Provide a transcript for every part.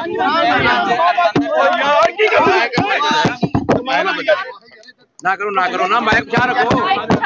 ना करो ना माइक पछा रखो।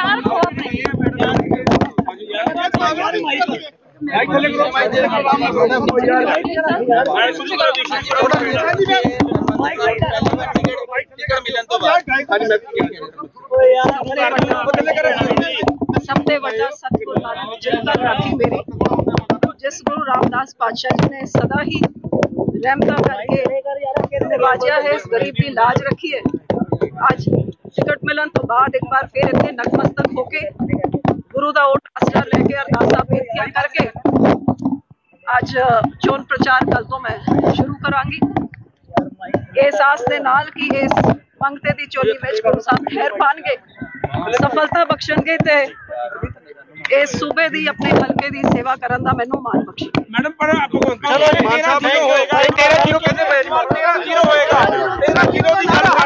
सबसे बड़ा सतगुरु नानक जिंदल राखी मेरी, जिस गुरु रामदास पातशाह जी ने सदा ही रहमता करके नवाजिया है, इस गरीब की लाज रखी है। आज टिकट मिलन तो बाद एक बार फिर इतने नतमस्तक होके गुरु का ओट आसरा लेके अरदासा बेनतियां करके आज चोन प्रचार कल तो मैं शुरू करांगी। इस आस दे नाल कि इस मंगते दी चोली विच गुरु साहब खैर पाणगे, सफलता बख्शणगे ते इस सूबे दी अपने हलके दी सेवा करन दा मैनूं माण बख्शे। मैडम पर चलो जी, 13 जीरो कहते 13 जीरो दी